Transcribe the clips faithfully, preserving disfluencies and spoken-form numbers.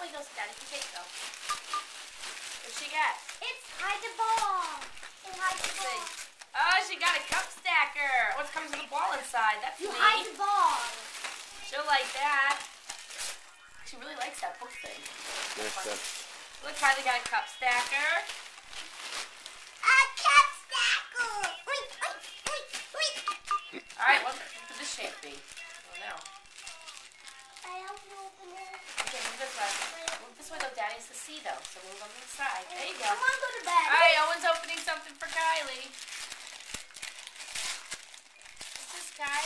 Kylie goes. Daddy can take it though. What's she got? It's hide the ball. It hides the ball. Oh, she got a cup stacker. What comes with the ball inside? That's You neat. hide the ball. She'll like that. She really likes that book thing. Nice stuff. Look, Kylie got a cup stacker. A cup stacker. Wait, wait, wait, wait. All right, what could this shape be? I don't know. I don't open it. Okay, move this way. Move this way though. Daddy has to see though, so move on to the side. There you go. I want to go to bed. All right, Owen's opening something for Kylie. What's this, Kai?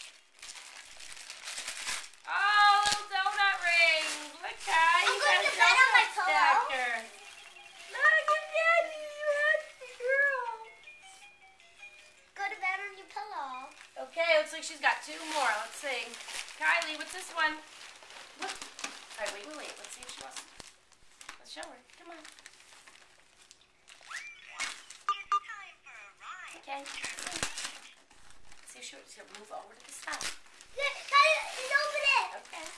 Oh, little donut ring. Look, Kai. I'm You going got a to bed on my donut pillow. stacker. Look at Daddy. You happy girl. Go to bed on your pillow. Okay, looks like she's got two more. Let's see. Kylie, what's this one? Look. All right, wait, wait, wait. Let's see if she wants. Let's show her. Come on. Okay. Let's see if she she'll move over to the side. He's open it. Okay.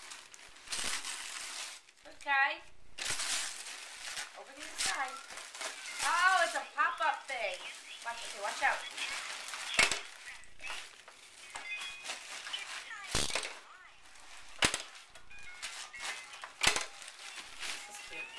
Okay. Over to the side. Oh, it's a pop-up thing. Watch, okay, watch out. This is cute.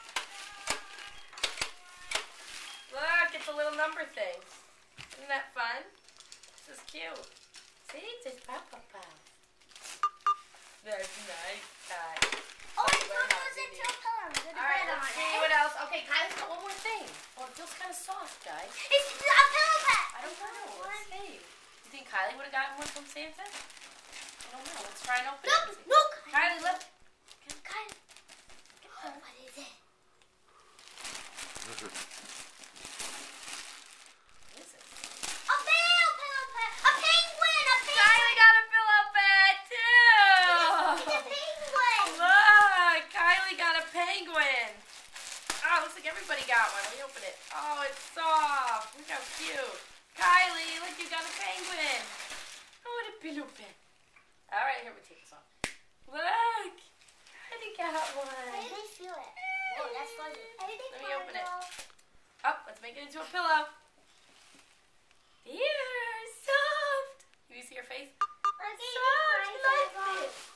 Look, it's a little number thing. Isn't that fun? This is cute. See, it says pop-up pop. That's nice, Kai. Oh, it goes into a pillow. Go to All right, bed on let's see it. what else. Okay, Kylie's got one more thing. Oh, it feels kind of soft, guys. It's a pillow pet. I don't know. Let's see. You think Kylie would have gotten one from Santa? I don't know. Let's try and open Look, it. look. Kylie, look. Kylie. Oh, what is it? What is it? A pillow, pillow pet. A penguin. A penguin. Kylie got a pillow pet, too. It's a penguin. Look, Kylie got a penguin. Oh, looks like everybody got one. Let me open it. Oh, it's soft. Look how cute. Kylie, look, you got a penguin. Oh, what a pillow pet. All right, here, we take this off. Look, Kylie got one. I didn't feel it. Oh, that's fuzzy. I didn't Let me open it. it. Oh, let's make it into a pillow. Here, soft. Can you see your face? Okay, Soft, you like it.